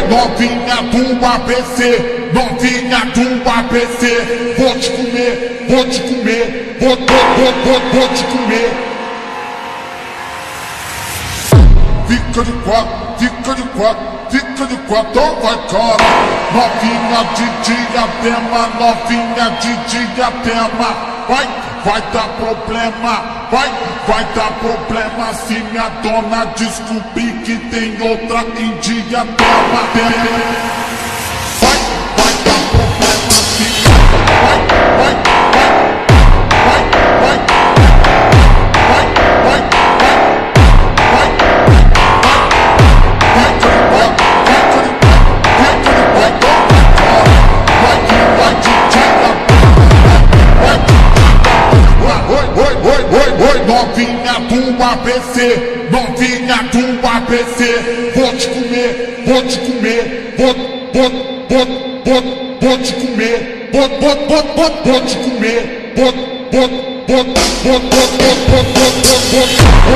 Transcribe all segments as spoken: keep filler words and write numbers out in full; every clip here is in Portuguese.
novinha do A B C, novinha do A B C, vou te comer, vou te comer, vou, vou, vou, vou, vou te comer. Fica de quatro, fica de quatro, fica de quatro, então vai cara. Novinha de diadema, novinha de diadema, vai, vai dar problema, vai, vai dar problema se minha dona descobrir que tem outra em diadema. Vai, vai dar problema se vai, vai, vai, vai, vai, vai, vai, vai, novinha do A B C, novinha do A B C, vou te comer, vou te comer, vou, vou, vou, vou, vou te comer, vou, vou, vou, vou, vou te comer, vou, vou, vou, vou, vou, vou, vou, vou,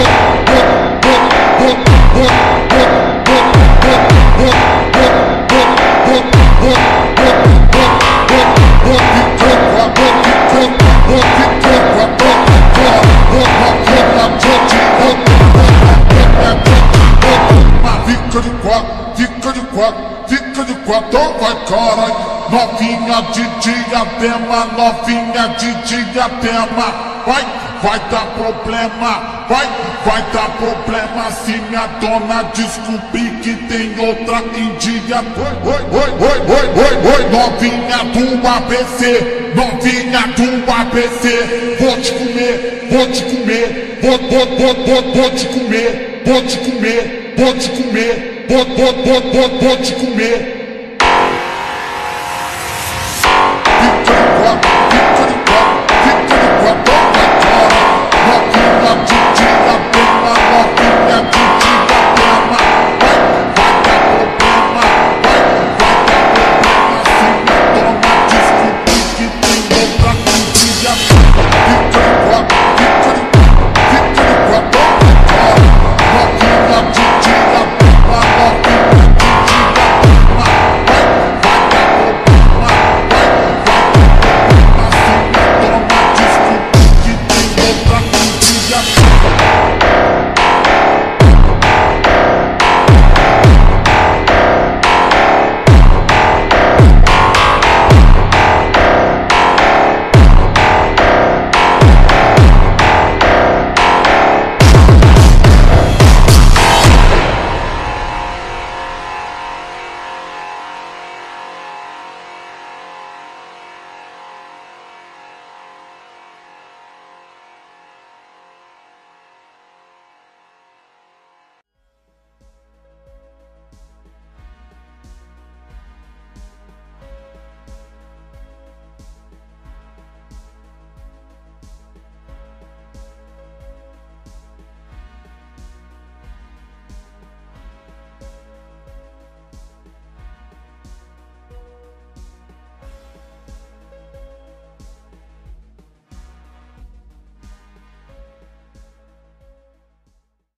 fica de quatro, fica de quatro, fica de quatro, então vai caralho. Novinha de diadema, novinha de diadema, vai, vai dar problema, vai, vai dar problema se minha dona descobrir que tem outra em diadema. Oi, oi, oi, oi, oi, oi, novinha do A B C, novinha do A B C, vou te comer, vou te comer, vou, vou, vou, vou, vou te comer, vou te comer, vou te comer, vou, vou, vou, vou, vou te comer.